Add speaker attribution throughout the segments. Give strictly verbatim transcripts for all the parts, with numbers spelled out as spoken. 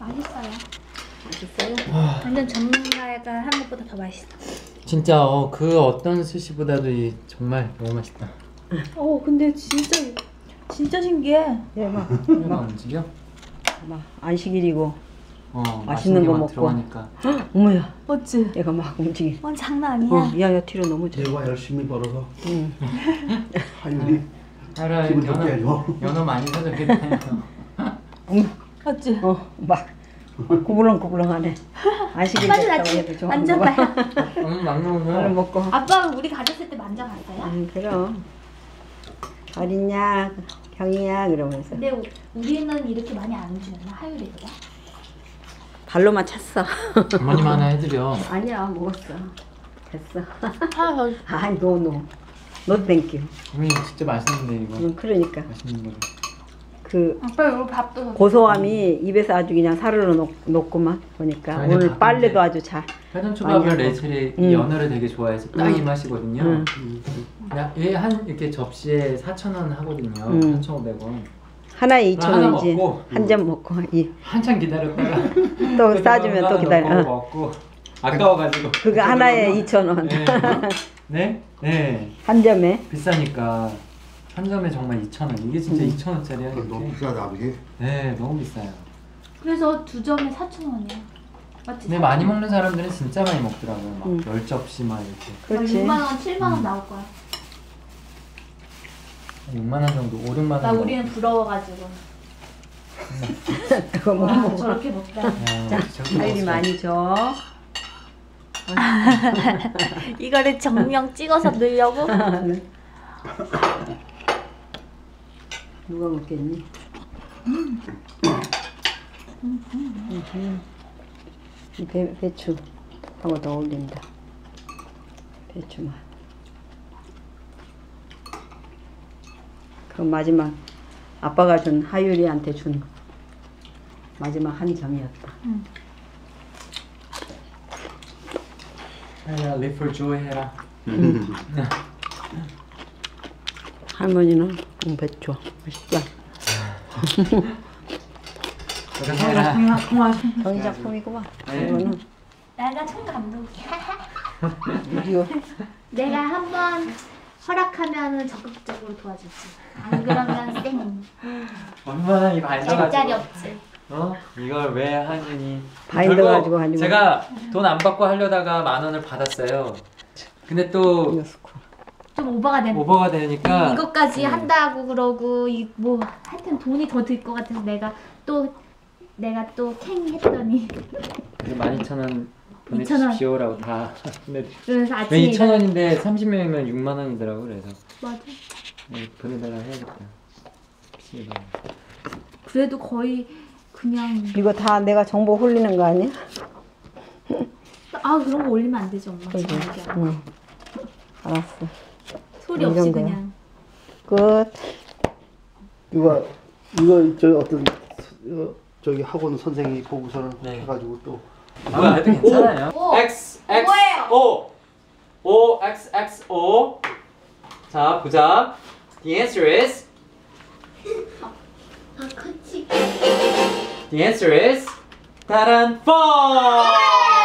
Speaker 1: 맛있어요.
Speaker 2: 맛있어요?
Speaker 1: 완전 전문가가 한 것보다 더 맛있어.
Speaker 3: 진짜 어, 그 어떤 스시보다도 이 정말 너무 맛있다.
Speaker 1: 어 근데 진짜 진짜 신기해.
Speaker 2: 대박.
Speaker 3: 혀가 움직여?
Speaker 2: 막 안식일이고
Speaker 3: 어,
Speaker 2: 맛있는 거
Speaker 3: 게
Speaker 2: 먹고.
Speaker 3: 들어가니까.
Speaker 2: 어머야.
Speaker 1: 맞지?
Speaker 2: 얘가 막 움직이.
Speaker 1: 완 장난 아니야.
Speaker 2: 어, 야야 뒤로 넘어져.
Speaker 4: 내가 열심히 벌어서
Speaker 2: 응.
Speaker 4: 하율이
Speaker 3: 하루에
Speaker 4: 기분 좋게
Speaker 3: 연어,
Speaker 4: 해줘.
Speaker 3: 연어 많이 사줬겠네요.
Speaker 2: 어머.
Speaker 1: 맞지?
Speaker 2: 어, 막 구불렁구불렁하네. 안식일
Speaker 1: 맞지
Speaker 2: 됐다고
Speaker 1: 맞지?
Speaker 2: 해도 좋아.
Speaker 1: 완전 봐.
Speaker 3: 음, 막
Speaker 2: 얼른
Speaker 3: 먹으면
Speaker 2: 먹고.
Speaker 1: 아빠 우리 가졌을 때 만져봤어요?
Speaker 2: 응, 그럼. 어딨냐, 경이야 그러면서.
Speaker 1: 근데 우- 우리는 이렇게 많이 안 주나 하율이보다?
Speaker 2: 발로만 찼어.
Speaker 3: 어머님 하나 해드려.
Speaker 2: 아니야, 먹었어. 됐어.
Speaker 1: 하나 더.
Speaker 2: 아이, 노, 노. 노 땡큐.
Speaker 3: 어머님 진짜 맛있는데 이거.
Speaker 2: 응, 그러니까.
Speaker 3: 맛있는 거를.
Speaker 2: 그
Speaker 1: 아빠 이거 밥도 더
Speaker 2: 고소함이 입에서 아주 그냥 사르르 녹, 녹구만 보니까.
Speaker 3: 저희는
Speaker 2: 오늘
Speaker 3: 가끔
Speaker 2: 빨래도
Speaker 3: 이제
Speaker 2: 아주 잘.
Speaker 3: 회전초밥을
Speaker 2: 많이
Speaker 3: 레이첼이
Speaker 2: 응.
Speaker 3: 연어를 되게 좋아해서 딱 이
Speaker 2: 응.
Speaker 3: 맛이거든요.
Speaker 2: 응.
Speaker 3: 그냥 얘한 이렇게 접시에 사천 원 하거든요.
Speaker 2: 응.
Speaker 3: 사천오백 원.
Speaker 2: 하나에 이천
Speaker 3: 하나
Speaker 2: 원이지.
Speaker 3: 먹고.
Speaker 2: 한 점 먹고. 이.
Speaker 3: 한참 기다렸다가
Speaker 2: 또 싸주면 또 기다려.
Speaker 3: 넣고
Speaker 2: 어.
Speaker 3: 먹고 아까워가지고.
Speaker 2: 그거 하나에 이천 원.
Speaker 3: 네. 네? 네.
Speaker 2: 한 점에.
Speaker 3: 비싸니까 한 점에 정말 이천 원. 이게 진짜
Speaker 2: 음.
Speaker 3: 이천 원짜리야.
Speaker 4: 그건 너무
Speaker 3: 이렇게.
Speaker 4: 비싸다 아버지.
Speaker 3: 네, 너무 비싸요.
Speaker 1: 그래서 두 점에 사천 원이야. 맞지?
Speaker 3: 근데 많이 먹는 사람들은 진짜 많이 먹더라고요. 막
Speaker 2: 음.
Speaker 3: 열 접시 막 이렇게.
Speaker 2: 그렇지.
Speaker 1: 육만 원, 칠만 원
Speaker 3: 음.
Speaker 1: 나올 거야.
Speaker 3: 육만 원 정도, 오, 육만 원.
Speaker 1: 나 우리는 부러워가지고.
Speaker 2: 그거 못
Speaker 1: 와,
Speaker 2: 먹어.
Speaker 1: 저렇게 먹다.
Speaker 2: 빨리 많이 줘.
Speaker 1: 이거를 정명 찍어서 넣으려고?
Speaker 2: 누가 먹겠니? 음. 이 배, 배추하고 더 어울린다. 배추만. 그 마지막 아빠가 준 하율이한테 준 마지막 한 점이었다.
Speaker 1: 응.
Speaker 3: 야, live for joy 해라.
Speaker 2: 할머니는 응, 배추 맛있다.
Speaker 3: 해라.
Speaker 2: 정의 작품이구만.
Speaker 3: 네.
Speaker 2: 이거는
Speaker 1: 내가 총 감독이야.
Speaker 2: 이거
Speaker 1: 내가 한번 허락하면은 적극적으로 도와주지. 안 그러면 쌩.
Speaker 3: 얼마나 이 바인더
Speaker 1: 짤짤이
Speaker 3: 가지고.
Speaker 1: 없지.
Speaker 3: 어? 이걸 왜 하느니.
Speaker 2: 바인더
Speaker 3: 결국
Speaker 2: 가지고 하려고.
Speaker 3: 제가 돈 안 받고 하려다가 만 원을 받았어요. 근데 또
Speaker 2: 이거 스쿨.
Speaker 1: 좀 오버가 되네.
Speaker 3: 오버가 되니까
Speaker 1: 이것까지
Speaker 3: 음.
Speaker 1: 한다고 그러고 이 뭐 하여튼 돈이 더 들 것 같아서 내가 또 내가 또 캥 했더니
Speaker 3: 만 이천 원
Speaker 1: 이천 원.
Speaker 3: 보내주십시오라고 다 보내드릴게요.
Speaker 1: 그래서
Speaker 3: 왜
Speaker 1: 아침에
Speaker 3: 이천
Speaker 1: 일어나-
Speaker 3: 원인데 삼십 명이면 육만 원이더라고. 그래서
Speaker 1: 맞아.
Speaker 3: 네, 보내달라 해야겠다. 미치겠네.
Speaker 1: 그래도 거의 그냥
Speaker 2: 이거 다 내가 정보 홀리는 거 아니야?
Speaker 1: 아 그런 거 올리면 안 되지 엄마.
Speaker 2: 그지?
Speaker 1: 진짜.
Speaker 2: 응. 알았어.
Speaker 1: 소리
Speaker 2: 이
Speaker 1: 없이
Speaker 2: 정도야.
Speaker 1: 그냥.
Speaker 2: 끝.
Speaker 4: 이거 이거 저 어떤 어, 저기 학원 선생이 보고서를
Speaker 3: 네.
Speaker 4: 해가지고 또
Speaker 3: 뭐야, 해도 괜찮아요.
Speaker 1: 오.
Speaker 3: X X
Speaker 1: 뭐예요?
Speaker 3: O O X X O. 자 보자. The answer is
Speaker 1: 아 그치.
Speaker 3: The answer is 따란 false.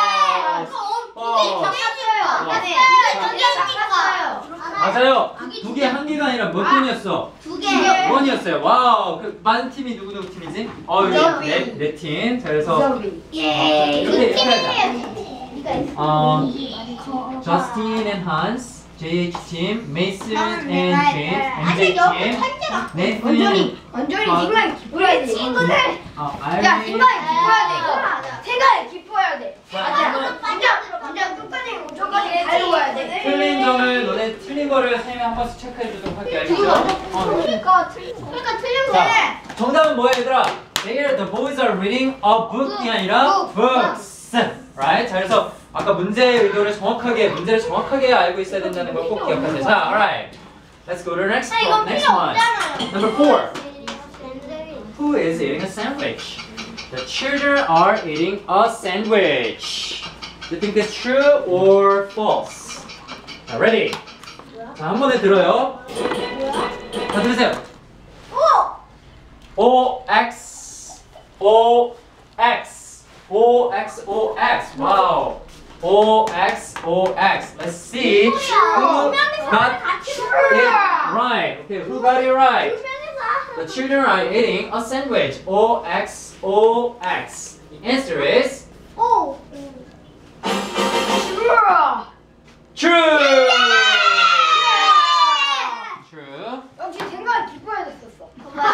Speaker 3: 맞아요. 두 개 한 개가 아니라 몇 돈이었어?
Speaker 5: 두 개.
Speaker 3: 원이었어요. 와우. 그 많은 팀이 누구 누구 팀이지? 어,
Speaker 5: 저기.
Speaker 3: 네 팀. 자, 그래서
Speaker 5: 예.
Speaker 3: 이렇게 이렇게 하자.
Speaker 5: 이거
Speaker 3: 어, 저스틴 앤 한스, 제이에이치 팀, 메이슨 앤 제임스, 엠제이 팀, 네슨,
Speaker 5: 완전히 완전히
Speaker 3: 아.
Speaker 5: 생각이 깊어야 돼. 친구들.
Speaker 3: 어,
Speaker 5: 야
Speaker 3: 알빈.
Speaker 5: 생각이 깊어야 돼. 이거. 생각이 깊어야 돼.
Speaker 3: 자,
Speaker 5: 맞아.
Speaker 3: 그러면
Speaker 5: 완전 완전 끝까지 무조건 달려야 돼.
Speaker 3: 틀린 점을 너네 틀린 거를 쌤이 한 번씩 체크해 주도록 할게. 알겠죠? 어.
Speaker 5: 그러니까 틀린 그러니까 틀린
Speaker 3: 자,
Speaker 5: 거네.
Speaker 3: 정답은 뭐야 얘들아? Here the boys are reading a book이 아니라 books. Right? 자, 그래서 아까 문제의 의도를 정확하게 문제를 정확하게 알고 있어야 된다는 걸 꼭 기억하세요. 자, alright. Let's go to the next
Speaker 5: 아 이거
Speaker 3: one. Next
Speaker 5: 필요
Speaker 3: one.
Speaker 5: 없잖아요.
Speaker 3: Number four. Who is eating a sandwich? The children are eating a sandwich. Do you think that's true or false? 자, ready? 자, 한 번에 들어요. 자, 들으세요.
Speaker 5: 오.
Speaker 3: O X O X. O X O X. Wow. O X O X. Let's see who got it right. Okay, who got it right? The children are eating a sandwich. O X O X. The answer is
Speaker 5: 오.
Speaker 3: true.
Speaker 5: 예!
Speaker 3: True.
Speaker 5: 역시 생각을 기뻐야 됐었어.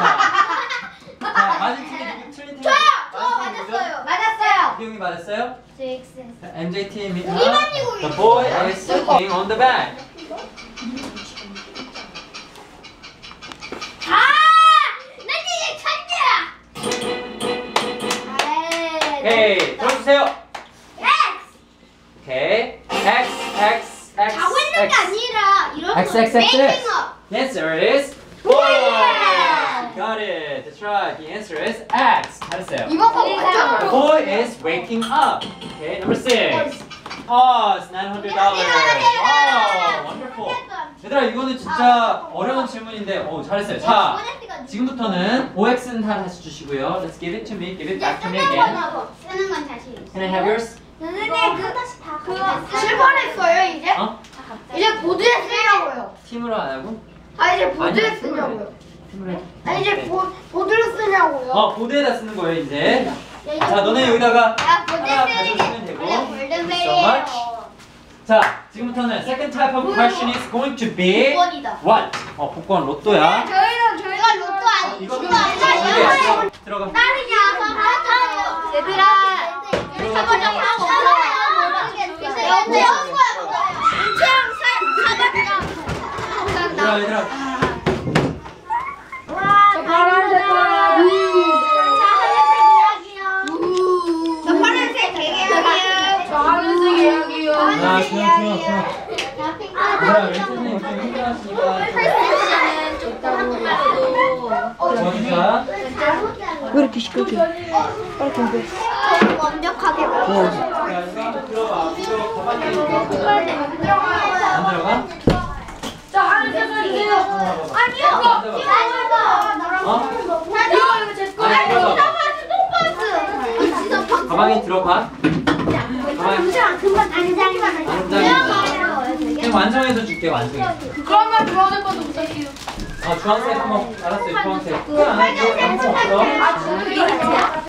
Speaker 3: 자, 맞은 팀이 누구? 틀린 팀이
Speaker 5: 저요. 저
Speaker 3: 맞은 팀이 누구죠?
Speaker 5: 맞았어요. 맞았어요.
Speaker 3: 기용이 맞았어요?
Speaker 5: six.
Speaker 3: 엠제이 팀이
Speaker 5: 우리만
Speaker 3: The boy is sitting on the bed.
Speaker 5: 아! 나 이제 천재야.
Speaker 3: 오케이, 들어주세요.
Speaker 5: X.
Speaker 3: 오케이, X X X
Speaker 5: 자고 있는 게 아니라 이런
Speaker 3: X
Speaker 5: 거
Speaker 3: X X X.
Speaker 5: making up.
Speaker 3: The answer is four. Got it. That's right. The answer is X. 잘했어요.
Speaker 5: 이번 거
Speaker 3: The
Speaker 5: 완전
Speaker 3: boy is waking up. Okay, number six. Pause. nine hundred dollars. Wow, wonderful. 얘들아, 이거는 진짜 어려운 질문인데, 오, 잘했어요. 자, 지금부터는 O X는 다 다시 주시고요. Let's give it to me. Give it back to me again.
Speaker 5: 쓰는 건 자신 있어.
Speaker 3: Can I have yours?
Speaker 5: 선생님 그 그거 실버했어요 이제?
Speaker 3: 어?
Speaker 5: 이제 보드에 쓰려고요.
Speaker 3: 팀으로 안 하고?
Speaker 5: 아 이제 보드에
Speaker 3: 아니,
Speaker 5: 쓰려고요.
Speaker 3: 팀으로 해.
Speaker 5: 아 이제 보 보드로 쓰려고요.
Speaker 3: 어, 보드에다 쓰는 거예요, 이제.
Speaker 5: 야,
Speaker 3: 자, 너네 여기다가
Speaker 5: 야 보드에
Speaker 3: 하나
Speaker 5: 쓰는
Speaker 3: 가져주시면
Speaker 5: 게
Speaker 3: 되고.
Speaker 5: 원래
Speaker 3: Thank you so much.
Speaker 5: 골든벨이에요.
Speaker 3: 자, 지금부터는 second type of question is going to be
Speaker 5: 복권이다.
Speaker 3: what? 어, 복권 로또야.
Speaker 5: 저희는 저희가 로또 아니
Speaker 3: 이거는
Speaker 5: 이거 아니야.
Speaker 3: 이게 들어가.
Speaker 5: 딸이냐? 하나요. 얘들아.
Speaker 3: 들어가.
Speaker 5: 먼저 하고 있어요. 연대 연구야 그거. 인체형 사
Speaker 3: 얘들아, 얘들아.
Speaker 5: 저 파란색 거야. 저 파란색 대게요. 저 하늘색 이야기요.
Speaker 3: 자, 조용, 조용, 조용. 얘들아, 왼쪽 선생님 좀 힘들어하시니까. 주원이가.
Speaker 2: 왜 이렇게 시끄럽게?
Speaker 5: 완벽하게
Speaker 2: 어.
Speaker 3: 야, 이거 한번 들어봐. 이거 가방에 안 들어가?
Speaker 5: 저 하늘색 이야기요. 아니요.
Speaker 3: 어?
Speaker 5: 이거 이거 제 거.
Speaker 3: 아니, 들어봐.
Speaker 5: 똥바스.
Speaker 3: 가방에 들어가. 가방에.
Speaker 5: 금방 안장이만
Speaker 3: 안장이. 그냥 완성해서 줄게, 완성해서.
Speaker 5: 그러면 주원이 것도 부탁해요.
Speaker 3: 아, 주황색 한번. 알았어요, 주황색. 그거 안 해. 그거 없어.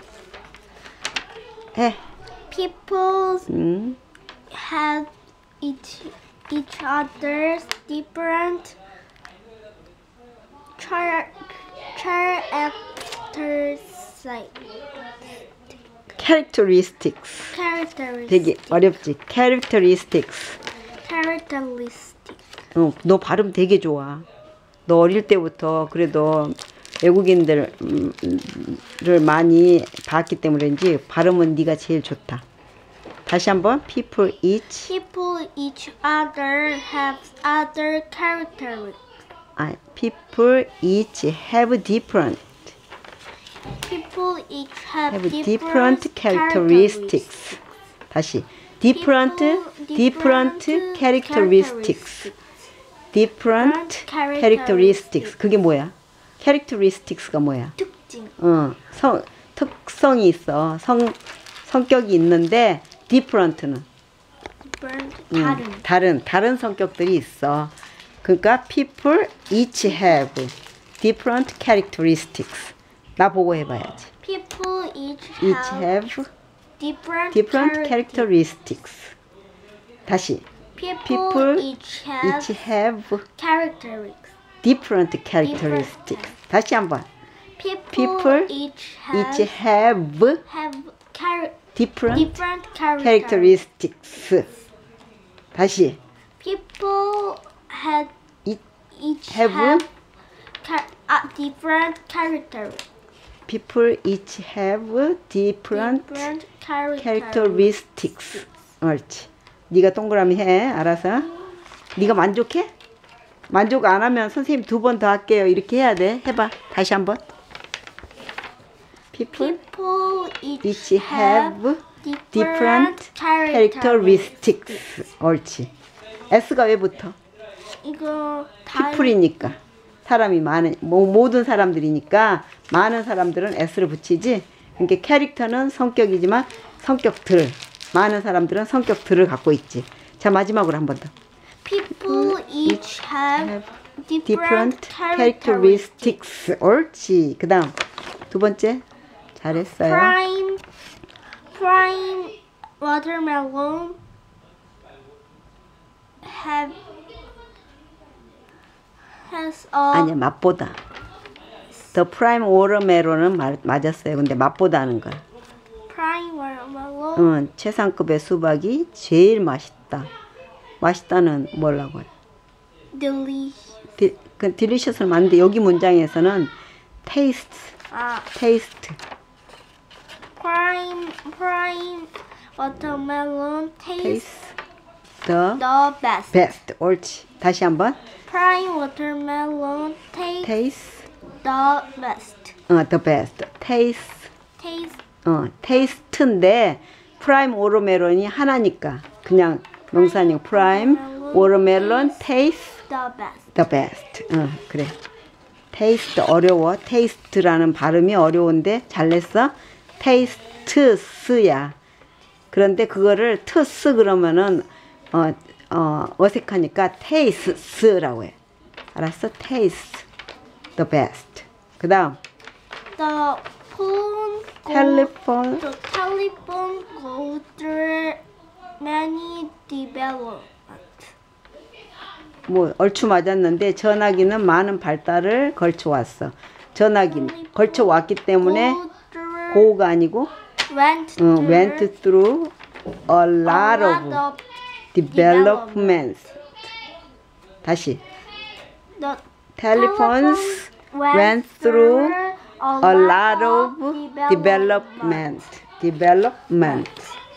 Speaker 2: 해.
Speaker 6: People
Speaker 2: 음.
Speaker 6: have each each other's different char characteristics.
Speaker 2: characteristics.
Speaker 6: Characteristics.
Speaker 2: 되게 어렵지. characteristics.
Speaker 6: Characteristics.
Speaker 2: 어, 너 발음 되게 좋아. 너 어릴 때부터 그래도 외국인들을 많이 봤기 때문인지 발음은 네가 제일 좋다. 다시 한번. People each.
Speaker 6: People each other have other characteristics.
Speaker 2: 아, people each have different.
Speaker 6: People each have,
Speaker 2: have
Speaker 6: different,
Speaker 2: different characteristics. 다시. different,
Speaker 6: People,
Speaker 2: different
Speaker 6: different
Speaker 2: characteristics. different characteristics. 그게 뭐야? characteristics가 뭐야?
Speaker 6: 특징.
Speaker 2: 어, 성, 특성이 있어. 성, 성격이 있는데 different는
Speaker 6: different,
Speaker 2: 음,
Speaker 6: 다른.
Speaker 2: 다른 다른 성격들이 있어. 그러니까 people each have different characteristics. 나 보고 해봐야지.
Speaker 6: People each
Speaker 2: each
Speaker 6: have
Speaker 2: have
Speaker 6: different,
Speaker 2: different
Speaker 6: characteristics.
Speaker 2: characteristics. 다시.
Speaker 6: People,
Speaker 2: people
Speaker 6: each have
Speaker 2: each have
Speaker 6: characteristics.
Speaker 2: different characteristics. 다시 한번.
Speaker 6: People,
Speaker 2: People
Speaker 6: each have,
Speaker 2: each have
Speaker 6: have char-
Speaker 2: different
Speaker 6: different characteristics.
Speaker 2: characteristics. 다시.
Speaker 6: People had
Speaker 2: each
Speaker 6: each
Speaker 2: have
Speaker 6: have, cha- uh, different characteristics.
Speaker 2: people each have different
Speaker 6: different characteristics.
Speaker 2: characteristics. 옳지. 네가 동그라미 해. 알아서. 네가 만족해? 만족 안 하면 선생님 두 번 더 할게요. 이렇게 해야 돼. 해봐. 다시 한번. People
Speaker 6: People each,
Speaker 2: each have different characteristics. 옳지. S가 왜 붙어?
Speaker 6: 이거 다
Speaker 2: people이니까. 사람이 많은, 뭐, 모든 사람들이니까 많은 사람들은 S를 붙이지 그러니까 캐릭터는 성격이지만 성격들. 많은 사람들은 성격들을 갖고 있지. 자, 마지막으로 한 번 더.
Speaker 6: People each have different,
Speaker 2: different
Speaker 6: characteristics.
Speaker 2: characteristics. 옳지. 그 다음 두 번째. 잘했어요.
Speaker 6: Prime, prime watermelon have has a
Speaker 2: 아니야, 맛보다. The prime watermelon은 마, 맞았어요. 근데 맛보다 하는 거야.
Speaker 6: prime watermelon
Speaker 2: 응, 최상급의 수박이 제일 맛있다. 맛있다는 뭐라고 해?
Speaker 6: delicious.
Speaker 2: 디, 그 딜리셔스는 맞는데 여기 문장에서는 taste,
Speaker 6: 아,
Speaker 2: taste.
Speaker 6: prime prime watermelon tastes
Speaker 2: taste the
Speaker 6: the best.
Speaker 2: best. 옳지. 다시 한번.
Speaker 6: Prime watermelon tastes
Speaker 2: taste,
Speaker 6: the best.
Speaker 2: 어, the best. taste,
Speaker 6: Taste
Speaker 2: 어, taste인데 prime watermelon이 하나니까 그냥 명사니까 prime watermelon taste
Speaker 6: the best.
Speaker 2: the best. 어, 그래. taste 어려워. taste라는 발음이 어려운데 잘냈어. taste스야. 그런데 그거를 트스 그러면은 어, 어, 어색하니까 taste스라고 해. 알았어? taste the best. 그 다음
Speaker 6: The phone go-
Speaker 2: telephone
Speaker 6: the telephone go through many developments.
Speaker 2: 뭐 얼추 맞았는데 전화기는 많은 발달을 걸쳐왔어. 전화기 걸쳐왔기 때문에
Speaker 6: Go through-
Speaker 2: 고가 아니고
Speaker 6: went
Speaker 2: 어,
Speaker 6: through
Speaker 2: went through a lot
Speaker 6: a
Speaker 2: of
Speaker 6: lot of
Speaker 2: developments. 다시
Speaker 6: the
Speaker 2: telephones went through a lot of development. development.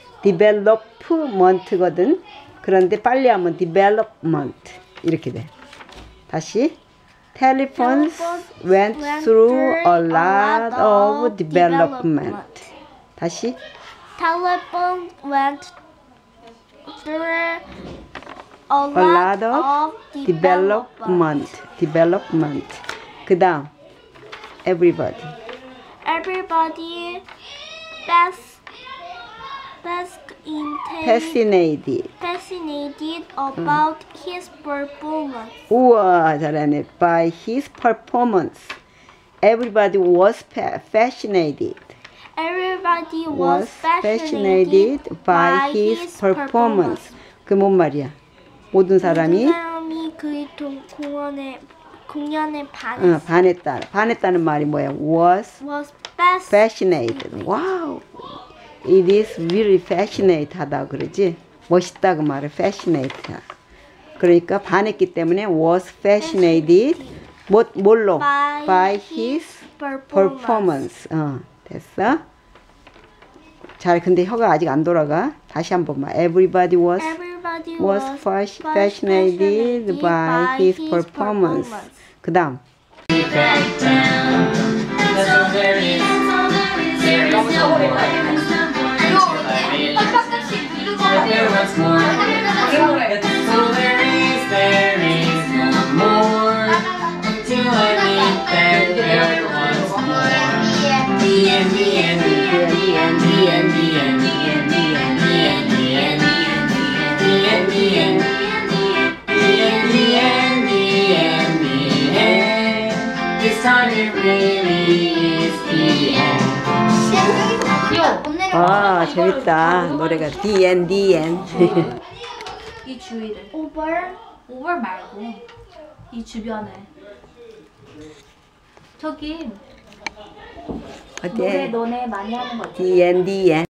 Speaker 2: development거든. 그런데 빨리 하면 development 이렇게 돼. 다시 telephones went through a lot of development. 다시
Speaker 6: telephone went through a
Speaker 2: a
Speaker 6: lot,
Speaker 2: lot of development. development. 그다음 everybody.
Speaker 6: Everybody best best in
Speaker 2: fascinated.
Speaker 6: fascinated about his performance.
Speaker 2: 우와, 잘하네. By his performance. Everybody was fa- fascinated.
Speaker 6: Everybody
Speaker 2: Was
Speaker 6: was fascinated
Speaker 2: by his performance. 그 뭔 말이야? 모든 사람이
Speaker 6: 모든 사람이 그의 동- 공연에 공연에
Speaker 2: 어,
Speaker 6: 반했어.
Speaker 2: 반했다. 반했다는 말이 뭐야? Was
Speaker 6: Was best
Speaker 2: fascinated. 와우. It is really fascinated 하다 그러지? 멋있다 그 말을 fascinated. 그러니까 반했기 때문에 was fascinated. 뭐, 뭘로?
Speaker 6: by,
Speaker 2: By his performance. 어, 됐어? 잘, 근데 혀가 아직 안 돌아가. 다시 한 번만. Everybody was
Speaker 6: Everybody
Speaker 2: was
Speaker 6: was
Speaker 2: fash- fascinated by his performance. 그 다음.
Speaker 3: That's all there is. There is no more. Until I meet but there was more. That's all there is. There is no more. Until I meet that there was more. The end, the end, the end, the end, the end, the end, the end, the end, the end, the end, the end, the end, the end, the end, the end, the end. This time it really is the end.
Speaker 2: 아, 재밌다. 노래가 The End, The End.
Speaker 1: 이 주위를
Speaker 6: over
Speaker 1: 오버 말고 이 주변을 저기 노래
Speaker 2: 어때?
Speaker 1: 너네 많이 하는 거 있지?
Speaker 2: The End, The End.